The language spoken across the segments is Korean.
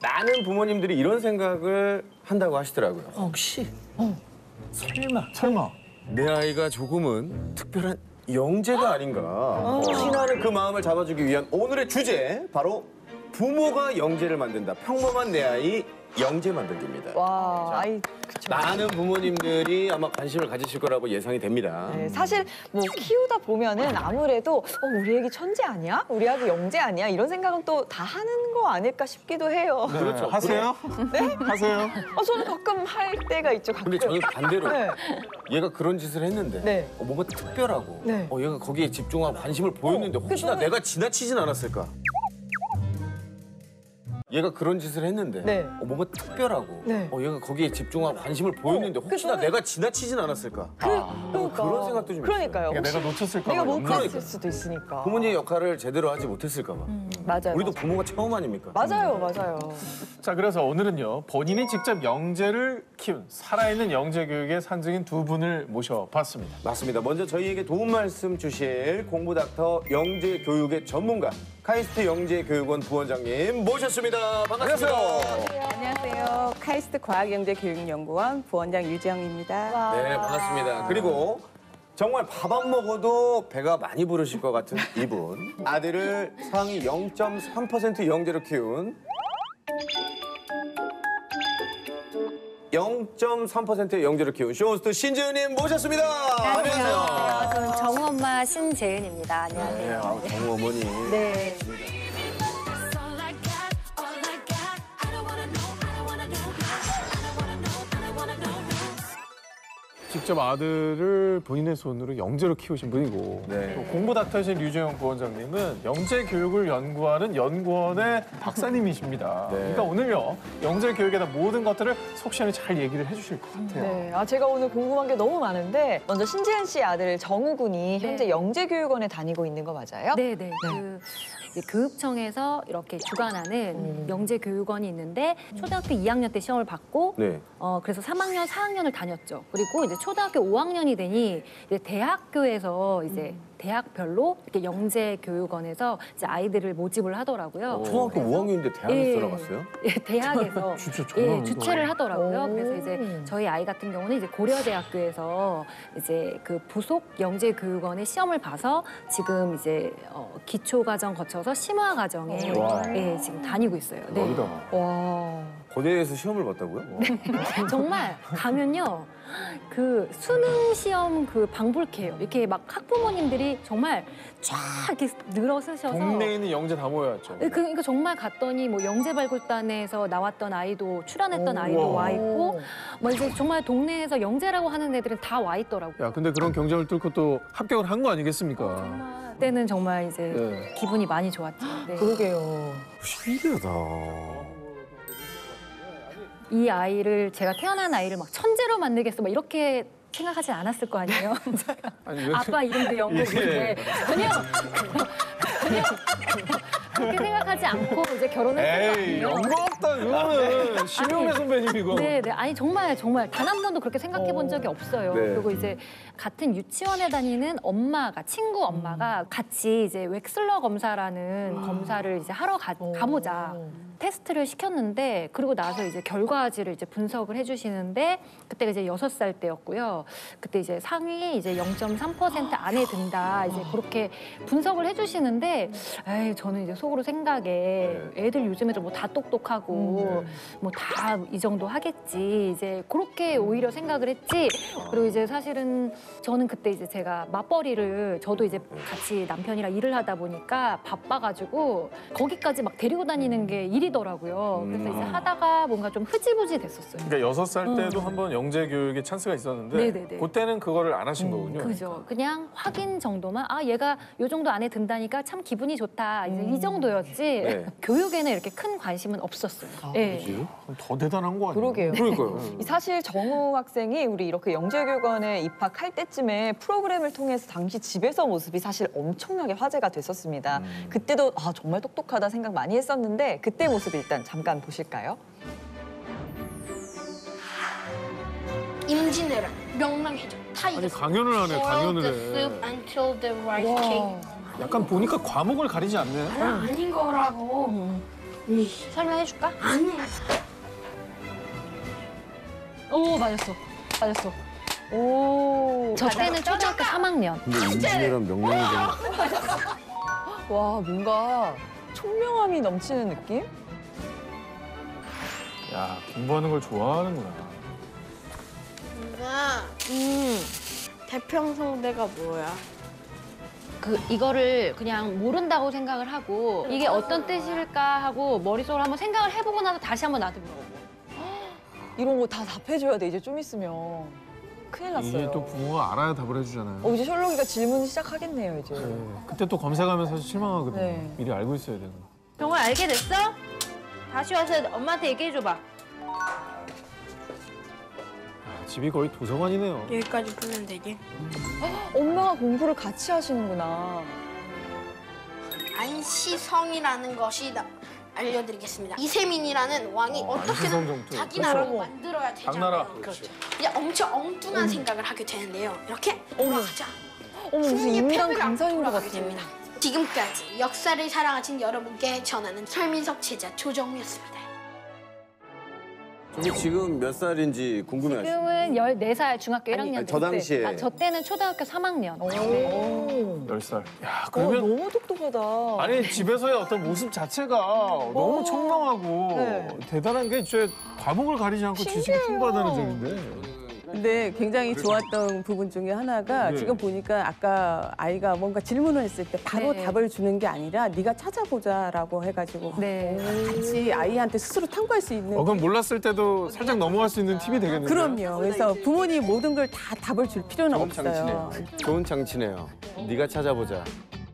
많은 부모님들이 이런 생각을 한다고 하시더라고요. 혹시? 설마. 내 아이가 조금은 특별한 영재가 아닌가. 혹시나는 그 마음을 잡아주기 위한 오늘의 주제, 바로 부모가 영재를 만든다. 평범한 내 아이 영재 만들기입니다. 와, 아이, 그쵸. 많은 부모님들이 아마 관심을 가지실 거라고 예상이 됩니다. 네, 사실 뭐 키우다 보면은 아무래도 우리 애기 천재 아니야? 우리 아기 영재 아니야? 이런 생각은 또 다 하는 거 아닐까 싶기도 해요. 네, 그렇죠. 하세요? 네? 하세요? 저는 가끔 할 때가 있죠. 가끔. 근데 저는 반대로 네. 얘가 그런 짓을 했는데 네. 뭔가 특별하고 네. 얘가 거기에 집중하고 관심을 보였는데 혹시나 내가 지나치진 않았을까? 얘가 그런 짓을 했는데 네. 뭔가 특별하고 네. 얘가 거기에 집중하고 관심을 보였는데 혹시나 내가 지나치진 않았을까? 그러니까. 그런 생각도 좀 그러니까요. 그러니까 내가 혹시 놓쳤을까 내가 봐. 못 그러니까. 봤을 수도 있으니까. 부모님의 역할을 제대로 하지 못했을까 봐. 맞아요. 우리도 맞아요. 부모가 처음 아닙니까? 맞아요, 맞아요. 자, 그래서 오늘은요, 본인이 직접 영재를 키운 살아있는 영재 교육의 산증인 두 분을 모셔봤습니다. 맞습니다. 먼저 저희에게 도움 말씀 주실 공부 닥터 영재 교육의 전문가 카이스트 영재교육원 부원장님 모셨습니다. 반갑습니다. 안녕하세요. 카이스트 과학영재교육연구원 부원장 유지영입니다. 네, 반갑습니다. 그리고 정말 밥 안 먹어도 배가 많이 부르실 것 같은 이분. 아들을 상위 0.3% 영재로 키운 0.3%의 영재로 키운 쇼호스트 신재은님 모셨습니다. 안녕하세요. 저는 정엄마 신재은입니다. 안녕하세요. 네, 정우 어머니. 네. 직접 아들을 본인의 손으로 영재로 키우신 분이고 네. 또 공부 닥터이신 류재영 부원장님은 영재 교육을 연구하는 연구원의 박사님이십니다. 네. 그러니까 오늘요, 영재 교육에 대한 모든 것들을 속 시원히 잘 얘기를 해주실 것 같아요. 네, 제가 오늘 궁금한 게 너무 많은데 먼저 신지은 씨 아들 정우 군이 현재 영재교육원에 다니고 있는 거 맞아요? 네네. 이제 교육청에서 이렇게 주관하는 영재교육원이 있는데 초등학교 2학년 때 시험을 받고 네. 그래서 3학년, 4학년을 다녔죠. 그리고 이제 초등학교 5학년이 되니 이제 대학교에서 이제 대학별로 이렇게 영재교육원에서 이제 아이들을 모집을 하더라고요. 초등학교 5학년인데 대학에 예. 들어갔어요? 예, 대학에서 진짜 정말 주최를 하더라고요. 오. 그래서 이제 저희 아이 같은 경우는 이제 고려대학교에서 이제 그 부속 영재교육원의 시험을 봐서 지금 이제 기초과정 거쳐서 심화과정에 예, 지금 다니고 있어요. 네. 여기다. 와. 고대에서 시험을 봤다고요? 정말 가면요. 그 수능 시험 그 방불케요. 이렇게 막 학부모님들이 정말 쫙 이렇게 늘어서셔서 동네에 있는 영재 다 모여왔죠. 그러니까 정말 갔더니 뭐 영재발굴단에서 나왔던 아이도 출연했던 아이도 우와. 와 있고 뭐 이제 정말 동네에서 영재라고 하는 애들은 다 와 있더라고요. 야, 근데 그런 경쟁을 뚫고 또 합격을 한 거 아니겠습니까? 정말 그때는 정말 이제 네. 기분이 많이 좋았죠. 네. 그러게요. 신기하다. 이 아이를 제가 태어난 아이를 막 천재로 만들겠어 막 이렇게 생각하지 않았을 거 아니에요. 아니, 왜 아빠 이름도 영국인데 전혀 그렇게 생각하지 않고 이제 결혼했을 에이, 거 아니에요. 영광 없다, 그거는. 심영래 선배님이고. 네, 아니 정말 단 한 번도 그렇게 생각해 본 적이 없어요. 네. 그리고 이제 같은 유치원에 다니는 친구 엄마가 같이 이제 웩슬러 검사라는 검사를 이제 하러 가보자. 테스트를 시켰는데 그리고 나서 이제 결과지를 이제 분석을 해주시는데 그때가 이제 6살 때였고요. 그때 이제 상위 이제 0.3% 안에 든다. 이제 그렇게 분석을 해주시는데 에이, 저는 이제 속으로 생각에 애들 요즘 애들 뭐 다 똑똑하고 뭐 다 이 정도 하겠지. 이제 그렇게 오히려 생각을 했지. 그리고 이제 사실은 저는 그때 이제 제가 맞벌이를 저도 이제 같이 남편이랑 일을 하다 보니까 바빠가지고 거기까지 막 데리고 다니는 게 일이더라고요. 그래서 이제 하다가 뭔가 좀 흐지부지 됐었어요. 그러니까 6살 때도 한번 영재 교육에 찬스가 있었는데 네네네. 그때는 그거를 안 하신 거군요. 그죠. 그냥 확인 정도만 얘가 요 정도 안에 든다니까 참 기분이 좋다. 이제 이 정도였지. 네. 교육에는 이렇게 큰 관심은 없었어요. 예. 그럼 더 대단한 거 아니에요? 그러게요. 그러니까요. 사실 정우 학생이 우리 이렇게 영재교육원에 입학할 때쯤에 프로그램을 통해서 당시 집에서 모습이 사실 엄청나게 화제가 됐었습니다. 그때도 정말 똑똑하다 생각 많이 했었는데 그때 모습 일단 잠깐 보실까요? 임진왜란 명랑해져 다 아니, 이겼어. 강연을 하네, 강연을 Boil the 해. soup until the rice came. 약간 보니까 과목을 가리지 않네. 아닌 거라고. 설명해줄까? 아니. 오, 맞았어. 맞았어. 오. 저 때는 초등학교 3학년. 근데 인지이란 명령이 와, 뭔가 총명함이 넘치는 느낌? 야, 공부하는 걸 좋아하는구나. 누나. 태평성대가 뭐야? 이거를 그냥 모른다고 생각을 하고 이게 어떤 뜻일까 하고 머릿속으로 한번 생각을 해보고 나서 다시 한번 나한테 물어보고. 이런 거 다 답해줘야 돼, 이제 좀 있으면. 큰일 났어요. 이게 또 부모가 알아야 답을 해주잖아요. 이제 셜록이가 질문 시작하겠네요, 이제. 그때 또 검색하면 사실 실망하거든요. 네. 미리 알고 있어야 되는. 정말 알게 됐어? 다시 와서 엄마한테 얘기해줘봐. 야, 집이 거의 도서관이네요. 여기까지 풀면 되지. 엄마가 공부를 같이 하시는구나. 안시성이라는 것이 알려드리겠습니다. 이세민이라는 왕이 안시성 어떻게든 정토. 자기 그렇죠. 나라를 만들어야 당나라. 되잖아요. 그렇죠. 이제 엄청 엉뚱한 생각을 하게 되는데요. 이렇게 돌아가자. 어머, 무슨 승리의 인간 패배가 강사인 것 돌아가게 같아. 됩니다. 지금까지 역사를 사랑하신 여러분께 전하는 설민석 제자 조정우였습니다. 저게 지금 몇 살인지 궁금해하시죠? 지금은 14살 중학교 1학년 아니, 저 당시에. 저 때는 초등학교 3학년. 네. 10살. 야, 그러면 그러면 너무 똑똑하다. 아니 집에서의 어떤 모습 자체가 너무 청명하고 네. 대단한 게 진짜 과목을 가리지 않고 지식이 신기해요. 풍부하다는 점인데. 근데 굉장히 좋았던 부분 중에 하나가 네. 지금 보니까 아까 아이가 뭔가 질문을 했을 때 바로 네. 답을 주는 게 아니라 네가 찾아보자라고 해가지고 네. 같이 아이한테 스스로 탐구할 수 있는 그럼 몰랐을 때도 살짝 넘어갈 수 있는 팁이 되겠는데요? 그럼요. 그래서 부모님 모든 걸 다 답을 줄 필요는 좋은 없어요. 장치네요. 좋은 장치네요. 네가 찾아보자.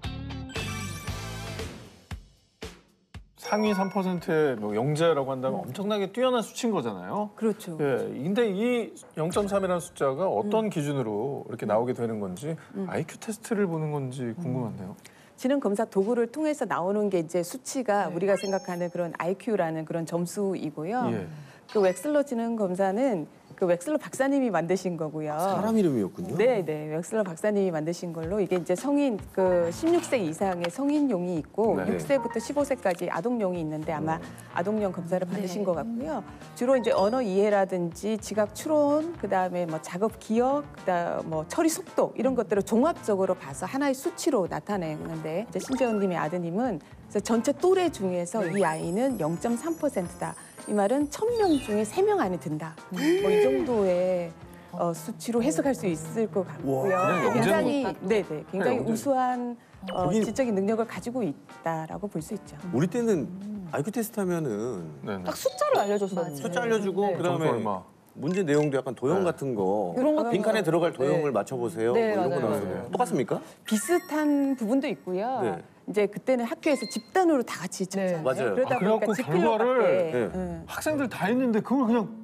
상위 3%의 뭐 영재라고 한다면 엄청나게 뛰어난 수치인 거잖아요. 그렇죠. 예, 근데 이 0.3이라는 숫자가 어떤 기준으로 이렇게 나오게 되는 건지 IQ 테스트를 보는 건지 궁금한데요. 지능 검사 도구를 통해서 나오는 게 이제 수치가 우리가 생각하는 그런 IQ라는 그런 점수이고요. 예. 그 웩슬러 지능 검사는 그 웩슬러 박사님이 만드신 거고요. 사람 이름이었군요. 네, 웩슬러 박사님이 만드신 걸로 이게 이제 성인 그 16세 이상의 성인용이 있고 네. 6세부터 15세까지 아동용이 있는데 아마 아동용 검사를 받으신 것 같고요. 주로 이제 언어 이해라든지 지각 추론, 그다음에 뭐 작업 기억, 그다음 뭐 처리 속도 이런 것들을 종합적으로 봐서 하나의 수치로 나타내는데 이제 신재훈님의 아드님은 그래서 전체 또래 중에서 이 아이는 0.3%다. 이 말은 1000명 중에 3명 안에 든다. 뭐 이 정도의 수치로 해석할 수 있을 것 같고요. 그냥 굉장히 영재는 굉장히 영재. 우수한 거긴- 지적인 능력을 가지고 있다라고 볼 수 있죠. 우리 때는 IQ 테스트 하면은 네. 딱 숫자를 알려줬었는데. 숫자 알려주고 네. 그다음에 점수 얼마? 문제 내용도 약간 도형 네. 같은 거. 이런 것도 빈칸에 들어갈 도형을 네. 맞춰보세요. 네, 뭐 이런 거 맞아요. 나왔어요. 똑같습니까? 비슷한 부분도 있고요. 네. 이제 그때는 학교에서 집단으로 다 같이 쳤잖아요. 네. 맞아요. 그러다 아, 보니까 그래갖고 지필로밖에 결과를 네. 학생들 다 했는데 그걸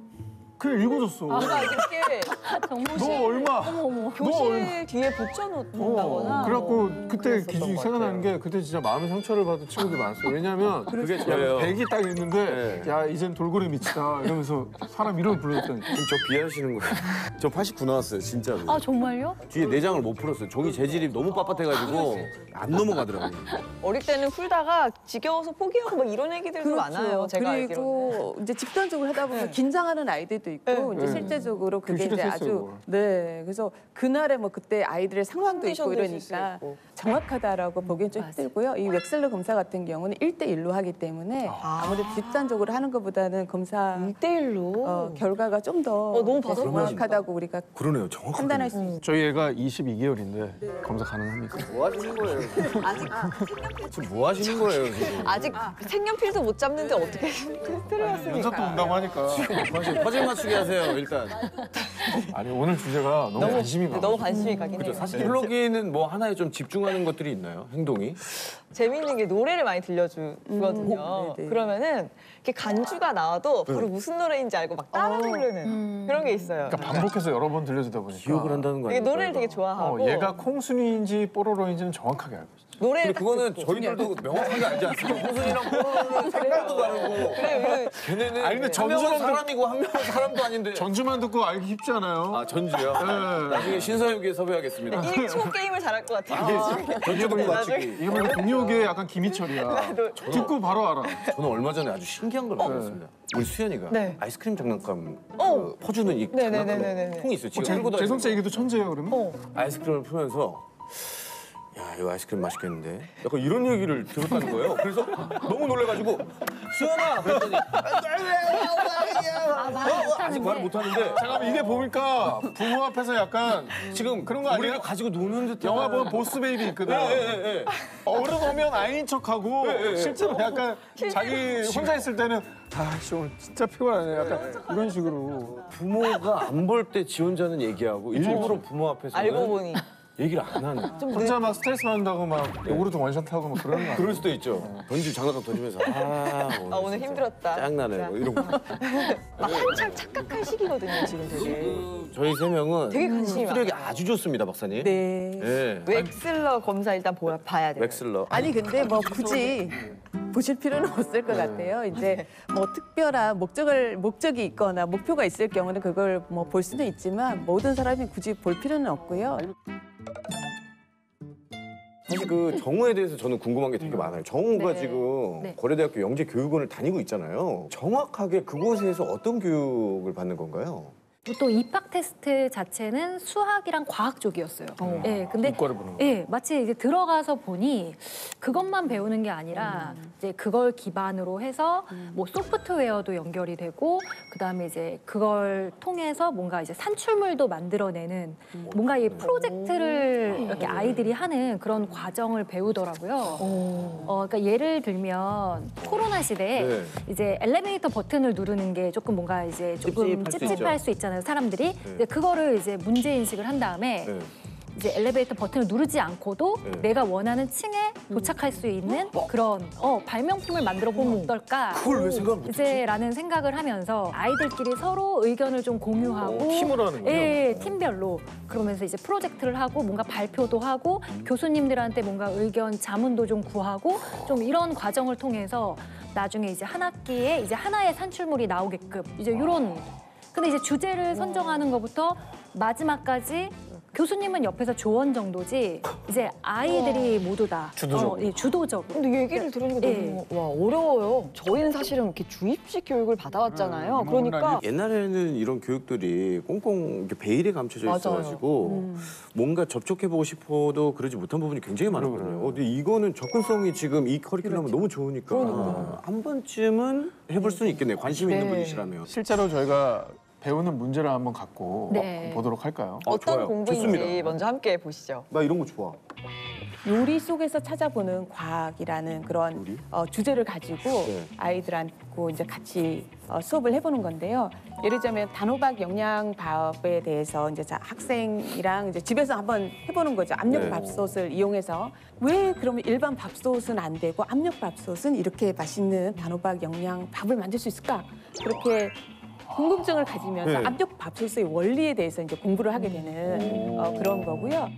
그냥 읽어줬어. 뭔가 이렇게 정말 너 얼마? 너 얼마? 교실 뒤에 붙여놓는다거나. 그래갖고 그때 그랬었던 기준이 것 생각나는 같아요. 게 그때 진짜 마음의 상처를 받은 친구들이 많았어요. 왜냐면 그게 야, 저예요. 100이 딱 있는데 네. 야 이젠 돌고래 밑이다 이러면서 사람 이름을 불렀더니 지금 저 비하하시는 거예요. 저 89 나왔어요, 진짜로. 아, 정말요? 뒤에 4장을 못 풀었어요. 종이 재질이 너무 빳빳해가지고 안 넘어가더라고요. 어릴 때는 풀다가 지겨워서 포기하고 막 이런 애기들도 많아요. 제가 알기로는. 그리고 이제 집단적으로 하다 보면 네. 긴장하는 아이들도 있고 네. 이제 실제적으로 그게 이제 교실에서 아주 했어요, 그래서 그날에 뭐 그때 아이들의 상황도 있고 컨디션도 있을 수 이러니까 있고. 정확하다라고 보기엔 좀 힘들고요. 이 웩슬러 검사 같은 경우는 1대1로 하기 때문에 아무래도 집단적으로 하는 것보다는 검사 1대1로. 결과가 좀 더 너무 받아보고 정확하다고 우리가 그러네요, 정확하게. 판단할 수 있어요. 저희 애가 22개월인데 검사 가능합니까? 뭐 하시는 거예요? 지금 뭐 하시는 거예요, 지금? 아직 색연필도 못 잡는데 어떻게 테스트를 연습도 했습니까? 온다고 하니까. 퍼즐 맞추게 하세요, 일단. 아니 오늘 주제가 너무 관심이 가. 너무 관심이 가긴 그죠. 해요. 사실 셜록이는 뭐 하나에 좀 집중하는 것들이 있나요? 행동이? 재미있는 게 노래를 많이 들려주거든요. 네네. 그러면은 이렇게 간주가 나와도 바로 무슨 노래인지 알고 막 따라 부르는 그런 게 있어요. 그러니까 반복해서 여러 번 들려주다 보니까 기억을 한다는 거 되게 아니에요? 노래를 되게 좋아하고 얘가 콩순이인지 뽀로로인지는 정확하게 알고 있죠. 노래를 근데 그거는 저희들도 명확하게 알지 않습니까? 호순이랑 뽀로로는 색깔도 다르고. 그래, 걔네는 아니, 근데 한 명은 전주만 사람이고 한 명은 사람도 아닌데. 전주만 듣고 알기 쉽지 않아요? 아 전주요? 나중에 신서유기에 섭외하겠습니다. 1초 게임을 잘할 것 같아요. 전주도 맞추기. 이게 뭐 공유계 약간 김희철이야. 듣고 바로 알아. 저는 얼마 전에 아주 신기한 걸 알았습니다. 우리 수연이가 네. 아이스크림 장난감 그 퍼주는 이 네네네네네. 장난감 통이 있어요. 지금 끌고 다니는 재성 씨 얘기도 천재예요 그러면? 아이스크림을 풀면서 야 이거 아이스크림 맛있겠는데? 약간 이런 얘기를 들었다는 거예요. 그래서 너무 놀래가지고 수연아 그랬더니 아직 말을 못하는데 잠깐만 이게 보니까 부모 앞에서 약간 지금 그런 거 아니에요? 우리를 가지고 노는 듯한 영화 보면 보스 베이비 있거든. 예. 어른 오면 아닌 척하고 실제로 약간 자기 혼자 있을 때는 아씨 오늘 진짜 피곤하네. 약간 이런 식으로. 부모가 안 볼 때 지 혼자는 얘기하고 일부러 부모 앞에서는 알고 보니. 얘기를 안 하는. 혼자 막 스트레스 받는다고 막 요구르트 원샷하고 막 그러는 거 아니야? 그럴 수도 있죠. 장난감 던지면서 오늘 힘들었다. 짱나네 뭐 이런 거. 막 한참 착각할 시기거든요, 지금 되게. 저희 세 명은 되게 관심이 흡수력이 많아요. 아주 좋습니다, 박사님. 네. 예. 웩슬러 검사 일단 봐야 돼요. 웩슬러. 아니 근데 뭐 굳이 보실 필요는 없을 것 같아요. 이제 뭐 특별한 목적이 있거나 목표가 있을 경우는 그걸 뭐 볼 수는 있지만 모든 사람이 굳이 볼 필요는 없고요. 사실 그 정우에 대해서 저는 궁금한 게 되게 많아요. 정우가 네. 지금 네. 고려대학교 영재교육원을 다니고 있잖아요. 정확하게 그곳에서 어떤 교육을 받는 건가요? 보통 입학 테스트 자체는 수학이랑 과학 쪽이었어요. 예, 근데 이과를 보는 거. 예, 마치 이제 들어가서 보니 그것만 배우는 게 아니라 이제 그걸 기반으로 해서 뭐 소프트웨어도 연결이 되고 그다음에 이제 그걸 통해서 뭔가 이제 산출물도 만들어내는 뭔가 이 프로젝트를 이렇게 아이들이 하는 그런 과정을 배우더라고요. 그러니까 예를 들면 코로나 시대에 네. 이제 엘리베이터 버튼을 누르는 게 조금 뭔가 이제 조금 찝찝할 수 찝찝할 수 있잖아요. 사람들이 이제 그거를 이제 문제 인식을 한 다음에 네. 이제 엘리베이터 버튼을 누르지 않고도 네. 내가 원하는 층에 도착할 수 있는 그런 발명품을 만들어 보면 어떨까? 그걸 왜 생각 못 했지? 이제라는 생각을 하면서 아이들끼리 서로 의견을 좀 공유하고 팀으로 하는군요. 예, 팀별로 그러면서 이제 프로젝트를 하고 뭔가 발표도 하고 교수님들한테 뭔가 의견 자문도 좀 구하고 좀 이런 과정을 통해서 나중에 이제 한 학기에 이제 하나의 산출물이 나오게끔 이제 이런 근데 이제 주제를 선정하는 것부터 마지막까지 교수님은 옆에서 조언 정도지 이제 아이들이 모두 다 주도적으로. 예, 주도적으로. 근데 얘기를 들으니까 예. 너무 어려워요. 저희는 사실은 이렇게 주입식 교육을 받아왔잖아요. 그러니까 옛날에는 이런 교육들이 꽁꽁 이렇게 베일에 감춰져 맞아요. 있어가지고 뭔가 접촉해보고 싶어도 그러지 못한 부분이 굉장히 많았거든요. 근데 이거는 접근성이 지금 이 커리큘럼은 너무 좋으니까 한 번쯤은 해볼 수는 있겠네요. 관심 있는 네. 분이시라면. 실제로 저희가 배우는 문제를 한번 갖고 네. 보도록 할까요? 어떤 좋아요. 공부인지 좋습니다. 먼저 함께 보시죠. 나 이런 거 좋아. 요리 속에서 찾아보는 과학이라는 그런 요리? 주제를 가지고 네. 아이들하고 이제 같이 수업을 해보는 건데요. 예를 들면 단호박 영양밥에 대해서 이제 학생이랑 이제 집에서 한번 해보는 거죠. 압력밥솥을 이용해서 왜 그러면 일반 밥솥은 안 되고 압력밥솥은 이렇게 맛있는 단호박 영양밥을 만들 수 있을까? 그렇게 궁금증을 가지면서 네. 압력밥솥의 원리에 대해서 이제 공부를 하게 되는 그런 거고요.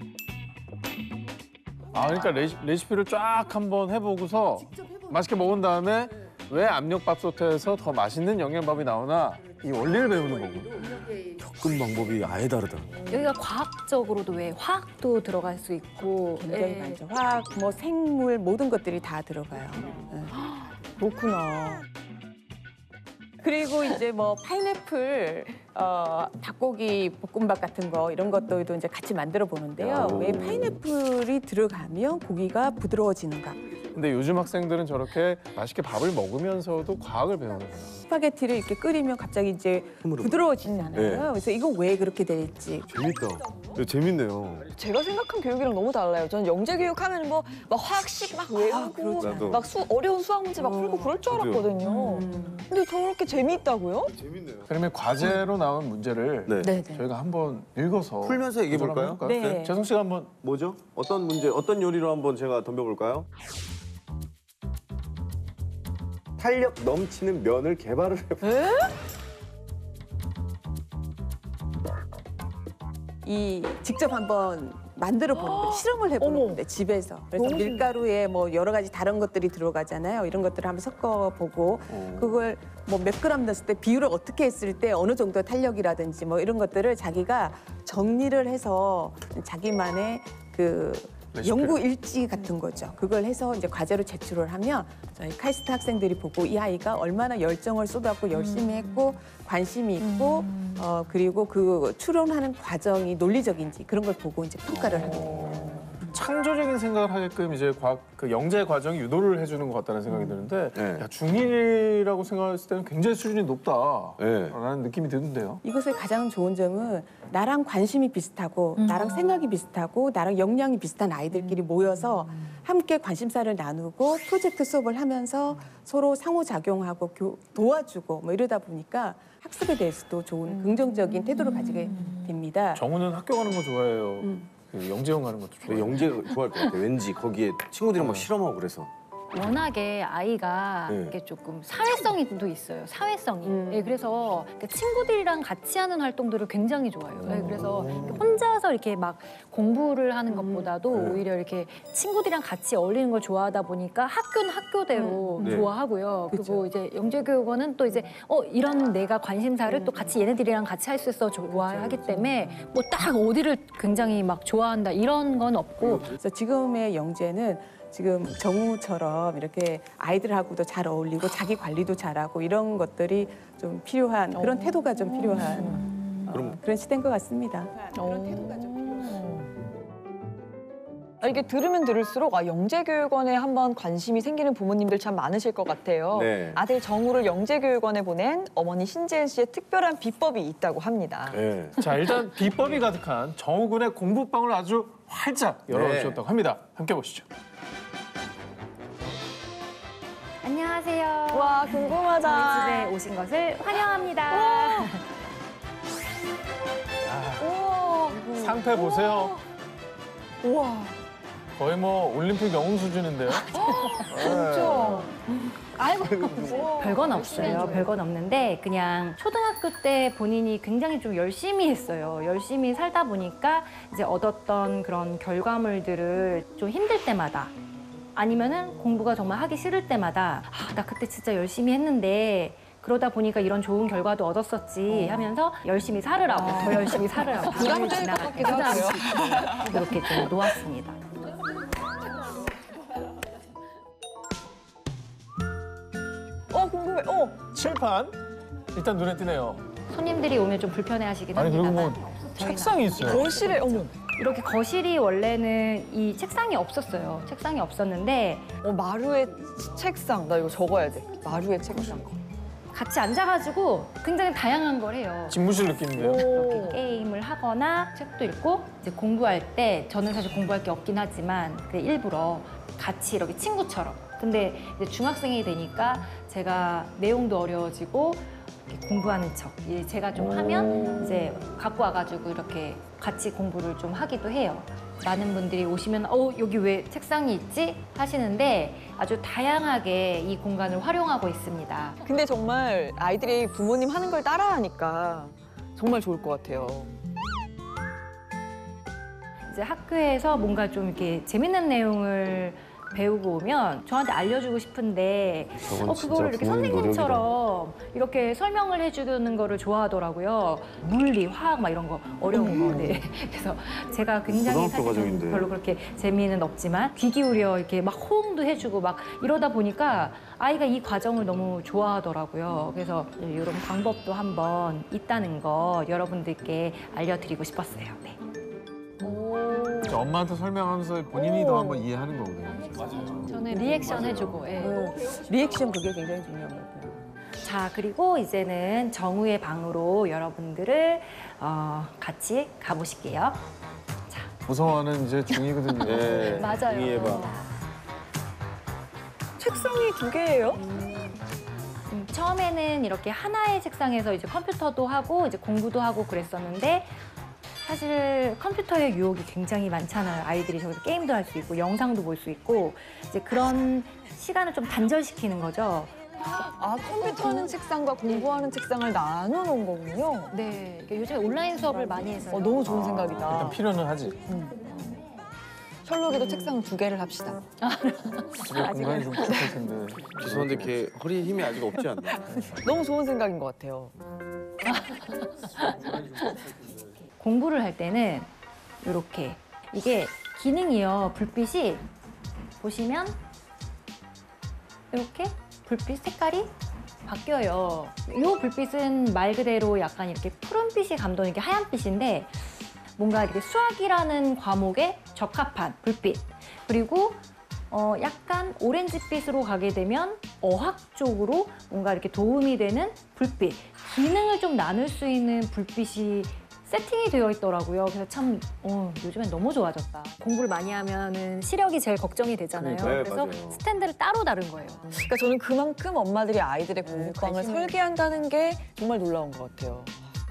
아 그러니까 레시피를 쫙 한번 해보고서 맛있게 먹은 다음에 왜 압력밥솥에서 더 맛있는 영양밥이 나오나 이 원리를 배우는 거고. 접근 방법이 아예 다르다. 여기가 과학적으로도 왜 화학도 들어갈 수 있고 굉장히 예. 많죠. 화학, 뭐 생물 모든 것들이 다 들어가요. 네. 그렇구나. 그리고 이제 뭐 파인애플, 닭고기 볶음밥 같은 거 이런 것들도 이제 같이 만들어 보는데요. 왜 파인애플이 들어가면 고기가 부드러워지는가? 근데 요즘 학생들은 저렇게 맛있게 밥을 먹으면서도 과학을 배우는구나. 스파게티를 이렇게 끓이면 갑자기 이제 부드러워지잖아요. 네. 그래서 이거 왜 그렇게 될지. 재밌다. 재밌네요. 제가 생각한 교육이랑 너무 달라요. 저는 영재 교육하면 뭐 막 화학식 막 외우고 그렇죠. 나도. 막 어려운 수학 문제 막 풀고 그럴 줄 알았거든요. 근데 저렇게 재미있다고요? 재밌네요. 그러면 과제로 나온 문제를 네. 네. 저희가 한번 읽어서 풀면서 얘기해 도전 볼까요? 한번 네. 해볼까요? 재성 씨가 한번 뭐죠? 어떤 문제, 어떤 요리로 한번 제가 덤벼볼까요? 탄력 넘치는 면을 개발을 해볼까요? 이 직접 한번 만들어 보는 거예요. 실험을 해보는 건데 집에서. 그래서 밀가루에 뭐 여러 가지 다른 것들이 들어가잖아요. 이런 것들을 한번 섞어보고 그걸 뭐 몇 그램 넣었을 때 비율을 어떻게 했을 때 어느 정도 탄력이라든지 뭐 이런 것들을 자기가 정리를 해서 자기만의 그 연구 일지 같은 거죠. 그걸 해서 이제 과제로 제출을 하면 저희 카이스트 학생들이 보고 이 아이가 얼마나 열정을 쏟았고 열심히 했고 관심이 있고 그리고 그 추론하는 과정이 논리적인지 그런 걸 보고 이제 평가를 하게 됩니다. 창조적인 생각을 하게끔 이제 그 영재 과정이 유도를 해주는 것 같다는 생각이 드는데 네. 야, 중1이라고 생각했을 때는 굉장히 수준이 네. 높다라는 느낌이 드는데요. 이것의 가장 좋은 점은 나랑 관심이 비슷하고 나랑 생각이 비슷하고 나랑 역량이 비슷한 아이들끼리 모여서 함께 관심사를 나누고 프로젝트 수업을 하면서 서로 상호작용하고 도와주고 뭐 이러다 보니까 학습에 대해서도 좋은 긍정적인 태도를 가지게 됩니다. 정우는 학교 가는 거 좋아해요. 그 영재형 가는 것도 좋아해요. 영재가 좋아할 것 같아. 왠지 거기에 친구들이랑 막 실험하고 그래서. 워낙에 아이가 네. 이게 조금 사회성이 또 있어요. 사회성이. 예, 그래서 친구들이랑 같이 하는 활동들을 굉장히 좋아해요. 예, 그래서 혼자서 이렇게 막 공부를 하는 것보다도 오히려 이렇게 친구들이랑 같이 어울리는 걸 좋아하다 보니까 학교는 학교대로 네. 좋아하고요. 그리고 이제 영재교육원은 또 이제 이런 내가 관심사를 또 같이 얘네들이랑 같이 할 수 있어 좋아하기 때문에 뭐 딱 어디를 굉장히 막 좋아한다 이런 건 없고. 그래서 지금의 영재는 지금 정우처럼 이렇게 아이들하고도 잘 어울리고 자기 관리도 잘하고 이런 것들이 좀 필요한 그런 태도가 좀 필요한 그런 시대인 것 같습니다. 그런 태도가 좀 이게 들으면 들을수록 영재교육원에 한번 관심이 생기는 부모님들 참 많으실 것 같아요. 네. 아들 정우를 영재교육원에 보낸 어머니 신재은 씨의 특별한 비법이 있다고 합니다. 네. 자, 일단 비법이 가득한 정우 군의 공부방을 아주 활짝 열어주셨다고 합니다. 함께 보시죠. 안녕하세요. 와, 궁금하다. 저희 집에 오신 것을 환영합니다. 상패 보세요. 우와, 거의 뭐 올림픽 영웅 수준인데요. 진짜. 별건 없어요. 별건 없는데 그냥 초등학교 때 본인이 굉장히 좀 열심히 했어요. 열심히 살다 보니까 이제 얻었던 그런 결과물들을 좀 힘들 때마다 아니면은 공부가 정말 하기 싫을 때마다 나 그때 진짜 열심히 했는데 그러다 보니까 이런 좋은 결과도 얻었었지 하면서 열심히 살으라고 더 열심히 살으라고 부담될 것 같기도 하고요. 그렇게 좀 놓았습니다. 궁금해. 칠판 일단 눈에 띄네요. 손님들이 오면 좀 불편해하시긴 아니 그리고 합니다만 뭐 저희는 책상이 있어요. 거실에, 어머. 이렇게 거실이 원래는 이 책상이 없었어요. 책상이 없었는데 마루의 책상. 나 이거 적어야 돼. 마루의 책상. 같이 앉아가지고 굉장히 다양한 걸 해요. 집무실 느낌인데요. 이렇게 게임을 하거나 책도 읽고 이제 공부할 때 저는 사실 공부할 게 없긴 하지만 일부러 같이 이렇게 친구처럼. 근데 이제 중학생이 되니까 제가 내용도 어려워지고 이렇게 공부하는 척. 제가 좀 하면 이제 갖고 와가지고 이렇게 같이 공부를 좀 하기도 해요. 많은 분들이 오시면 여기 왜 책상이 있지? 하시는데 아주 다양하게 이 공간을 활용하고 있습니다. 근데 정말 아이들이 부모님 하는 걸 따라하니까 정말 좋을 것 같아요. 이제 학교에서 뭔가 좀 이렇게 재밌는 내용을 배우고 오면 저한테 알려주고 싶은데 저건 진짜 그거를 이렇게 부모님 선생님처럼 이렇게 설명을 해주는 거를 좋아하더라고요. 물리, 화학 막 이런 거 어려운 거. 네. 그래서 제가 굉장히 고등학교 사실은 과정인데. 별로 그렇게 재미는 없지만 귀 기울여 이렇게 막 호응도 해주고 막 이러다 보니까 아이가 이 과정을 너무 좋아하더라고요. 그래서 이런 방법도 한번 있다는 거 여러분들께 알려드리고 싶었어요. 네. 엄마한테 설명하면서 본인이 더 한번 이해하는 거거든요. 맞아요. 저는 리액션 해주고. 리액션 그게 굉장히 중요한 것 같아요. 자, 그리고 이제는 정우의 방으로 여러분들을 같이 가보실게요. 자, 무서워하는 이제 중이거든요. 네. 맞아요. 이해봐. 책상이 2개예요? 처음에는 이렇게 하나의 책상에서 이제 컴퓨터도 하고 이제 공부도 하고 그랬었는데 사실 컴퓨터의 유혹이 굉장히 많잖아요. 아이들이 저기서 게임도 할 수 있고 영상도 볼 수 있고 이제 그런 시간을 좀 단절시키는 거죠. 컴퓨터 하는 책상과 공부하는 책상을 나눠놓은 거군요. 네, 요즘에 온라인 수업을 많이 해서 너무 좋은 생각이다. 일단 필요는 하지. 철록이도 책상 2개를 합시다. 집에 공간이 좀 부족할 텐데. 죄송한데 걔 허리에 힘이 아직 없지 않나? 너무 좋은 생각인 것 같아요. 공부를 할 때는 이렇게 이게 기능이요. 불빛이 보시면 이렇게 불빛 색깔이 바뀌어요. 이 불빛은 말 그대로 약간 이렇게 푸른빛이 감도는 게 하얀빛인데 뭔가 이렇게 수학이라는 과목에 적합한 불빛. 그리고 약간 오렌지빛으로 가게 되면 어학 쪽으로 뭔가 이렇게 도움이 되는 불빛. 기능을 좀 나눌 수 있는 불빛이 세팅이 되어 있더라고요. 그래서 참 요즘엔 너무 좋아졌다. 공부를 많이 하면은 시력이 제일 걱정이 되잖아요. 네, 그래서 맞아요. 스탠드를 따로 다른 거예요. 그러니까 저는 그만큼 엄마들이 아이들의 공부방을 관심을- 설계한다는 게 정말 놀라운 것 같아요.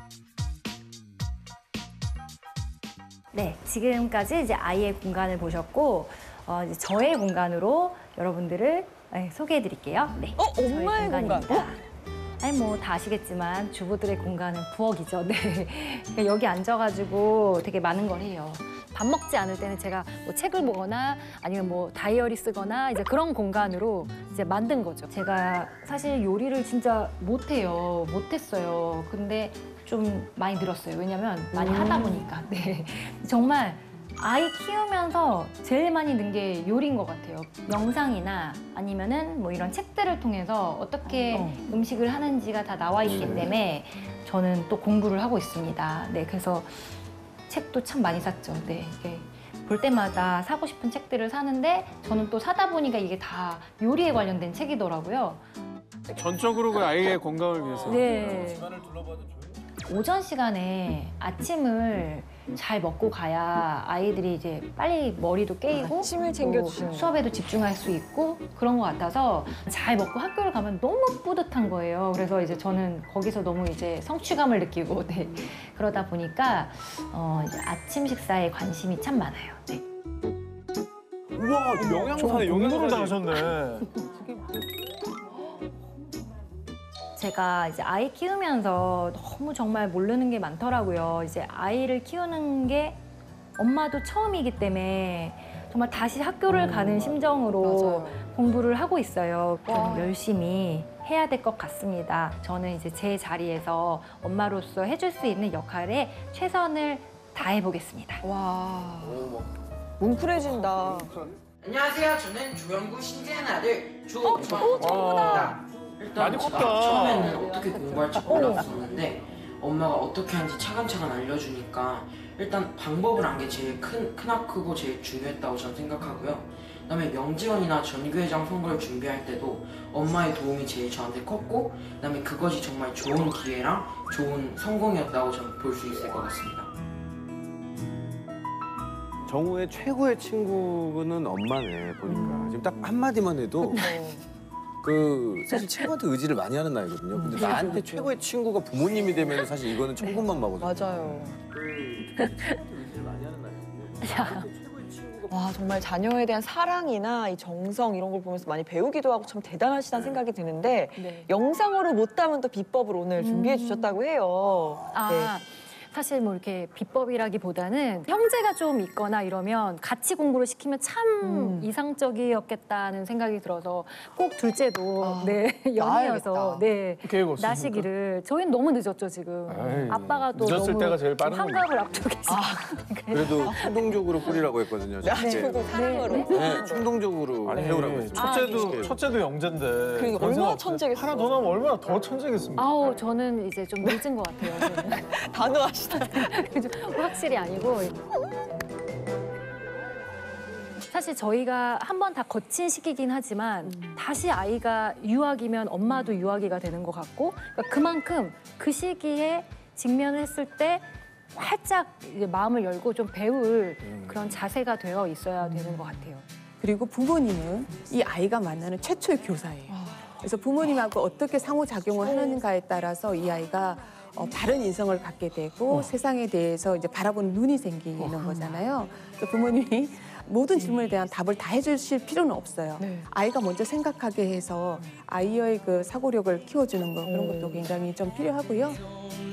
네, 지금까지 이제 아이의 공간을 보셨고 이제 저의 공간으로 여러분들을 소개해드릴게요. 네, 저의 엄마의 공간. 공간입니다. 아니 뭐 다 아시겠지만 주부들의 공간은 부엌이죠. 네, 그러니까 여기 앉아가지고 되게 많은 걸 해요. 밥 먹지 않을 때는 제가 뭐 책을 보거나 아니면 뭐 다이어리 쓰거나 이제 그런 공간으로 이제 만든 거죠. 제가 사실 요리를 진짜 못했어요. 근데 좀 많이 늘었어요. 왜냐면 많이 하다 보니까. 네, 정말 아이 키우면서 제일 많이 는 게 요리인 것 같아요. 영상이나 아니면은 뭐 이런 책들을 통해서 어떻게 음식을 하는지가 다 나와 있기 때문에 저는 또 공부를 하고 있습니다. 네, 그래서 책도 참 많이 샀죠. 네, 이게 볼 때마다 사고 싶은 책들을 사는데 저는 또 사다 보니까 이게 다 요리에 관련된 책이더라고요. 전적으로 그 아이의 건강을 위해서. 네. 오전 시간에 아침을 잘 먹고 가야 아이들이 이제 빨리 머리도 깨이고 아침을 챙겨주시는 또 수업에도 집중할 수 있고 그런 것 같아서 잘 먹고 학교를 가면 너무 뿌듯한 거예요. 그래서 이제 저는 거기서 너무 이제 성취감을 느끼고 네. 그러다 보니까 이제 아침 식사에 관심이 참 많아요. 네. 우와, 영양사네, 공부를 다 영양사. 하셨네. 제가 이제 아이 키우면서 너무 정말 모르는 게 많더라고요. 이제 아이를 키우는 게 엄마도 처음이기 때문에 정말 다시 학교를 가는 심정으로 맞아요. 공부를 하고 있어요. 좀 열심히 해야 될 것 같습니다. 저는 이제 제 자리에서 엄마로서 해줄 수 있는 역할에 최선을 다해보겠습니다. 와, 뭉클해진다. 안녕하세요. 저는 조영구 신재현 아들 조정우입니다. 일단 많이 제가 컸다. 처음에는 어떻게 공부할지 몰랐었는데 엄마가 어떻게 하는지 차근차근 알려주니까 일단 방법을 안 게 제일 크고 제일 중요했다고 저는 생각하고요. 그다음에 명지원이나 전교회장 선거를 준비할 때도 엄마의 도움이 제일 저한테 컸고 그다음에 그것이 정말 좋은 기회랑 좋은 성공이었다고 저는 볼 수 있을 것 같습니다. 정우의 최고의 친구는 엄마네 보니까 지금 딱 한마디만 해도 그 사실 친구한테 의지를 많이 하는 나이거든요. 근데 나한테 최고의 친구가 부모님이 되면 사실 이거는 천군만 마거든요. 맞아요. 친구한테 의지를 많이 하는 나이거든요. 나한테 최고의 친구가 와, 정말 자녀에 대한 사랑이나 이 정성 이런 걸 보면서 많이 배우기도 하고 참 대단하시다는 생각이 드는데 영상으로 못 담은 또 비법을 오늘 준비해 주셨다고 해요. 네. 사실 뭐 이렇게 비법이라기보다는 형제가 좀 있거나 이러면 같이 공부를 시키면 참 이상적이었겠다는 생각이 들어서 꼭 둘째도 네, 연이어서 낳아야겠다. 네, 계획 없으십니까? 나시기를 저희는 너무 늦었죠 지금. 에이, 아빠가 또 늦었을 너무 때가 제일 빠른 환갑을 앞두고 계시고 그래도 충동적으로 꾸리라고 했거든요. 나중에 사랑으로. 네, 충동적으로 아니, 해오라고 했죠. 첫째도 영재인데. 그러니까 그런 얼마나 생각 없어요. 천재겠어. 하나 더 나오면 얼마나 더 천재겠습니까? 아우 저는 이제 좀 늦은 것 같아요. 저는. 단호하시다. 확실히 아니고 사실 저희가 한 번 다 거친 시기긴 하지만 다시 아이가 유아기면 엄마도 유아기가 되는 것 같고 그러니까 그만큼 그 시기에 직면을 했을 때 활짝 이제 마음을 열고 좀 배울 그런 자세가 되어 있어야 되는 것 같아요. 그리고 부모님은 이 아이가 만나는 최초의 교사예요. 그래서 부모님하고 어떻게 상호작용을 하는가에 따라서 이 아이가 바른 인성을 갖게 되고 세상에 대해서 이제 바라보는 눈이 생기는 거잖아요. 그래서 부모님이 모든 질문에 대한 답을 다 해주실 필요는 없어요. 네. 아이가 먼저 생각하게 해서 아이의 그 사고력을 키워주는 거 그런 것도 굉장히 좀 필요하고요.